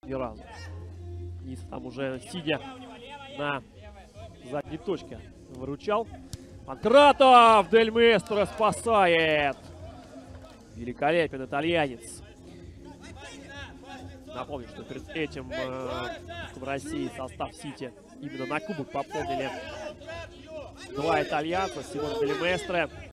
ни разу. И там уже сидя на задней точке выручал. Панкратов! Дель Местро спасает. Великолепен итальянец. Напомню, что перед этим в России состав Сити именно на кубок пополнили два итальянца. Симон Дель Местро